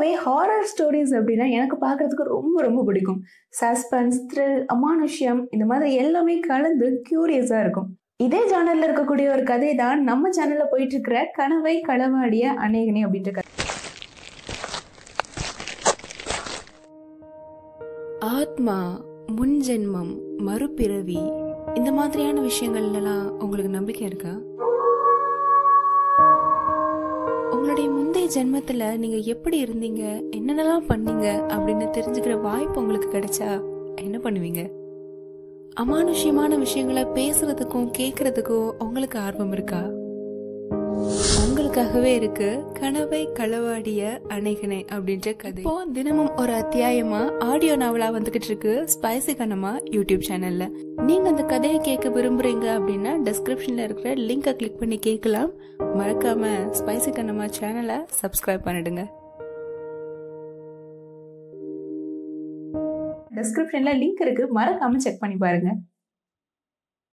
பொதுவாவே horror stories அப்படின்னா எனக்கு பார்க்கறதுக்கு ரொம்ப ரொம்ப பிடிக்கும். சஸ்பென்ஸ், த்ரில், அமானுஷ்யம் இந்த மாதிரி எல்லாமே கலந்து கியூரியஸா இருக்கும். இதே ஜானர்ல இருக்கக்கூடிய ஒரு கதை தான் நம்ம சேனல்ல போயிட்டு இருக்கிற கனவை களவாடிய அநேகனே அப்படின்ற கதை. ஆத்மா, முன்ஜென்மம், மறுபிறவி இந்த மாதிரியான விஷயங்கள்லாம் உங்களுக்கு நம்பிக்கை இருக்கா? உங்களுடைய முந்தைய ஜென்மத்துல நீங்க எப்படி இருந்தீங்க, என்னென்னலாம் பண்ணீங்க அப்படின்னு தெரிஞ்சுக்கிற வாய்ப்பு உங்களுக்கு கிடைச்சா என்ன பண்ணுவீங்க? அமானுஷ்யமான விஷயங்களை பேசுறதுக்கும் கேட்கறதுக்கும் உங்களுக்கு ஆர்வம் இருக்கா? உங்களுக்காகவே இருக்கு கனவை களவாடிய அநேகனே அப்படின்ற கதை. இப்போ தினமும் ஒரு அத்தியாயமா ஆடியோ நாவலா வந்துகிட்டு இருக்கு ஸ்பைசி கண்ணம்மா யூடியூப் சேனல்ல. நீங்க அந்த கதையை கேட்க விரும்புறீங்க அப்படின்னா டிஸ்கிரிப்ஷன்ல இருக்கிற லிங்கை கிளிக் பண்ணி கேட்கலாம். மறக்காம ஸ்பைசி கண்ணம்மா சேனலை சப்ஸ்கிரைப் பண்ணிடுங்க. டிஸ்கிரிப்ஷன்ல லிங்க் இருக்கு, மறக்காம செக் பண்ணி பாருங்க.